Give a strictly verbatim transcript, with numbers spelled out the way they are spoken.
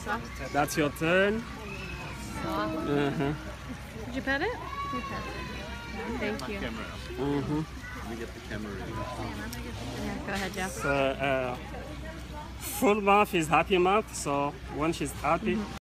Sloth. That's your turn. Sloth. Uh-huh. Did you pet it? You pet it. Thank you. Mm-hmm. Let me get the camera ready. Yeah, go ahead, Jeff. So, uh, full mouth is happy mouth, so when she's happy,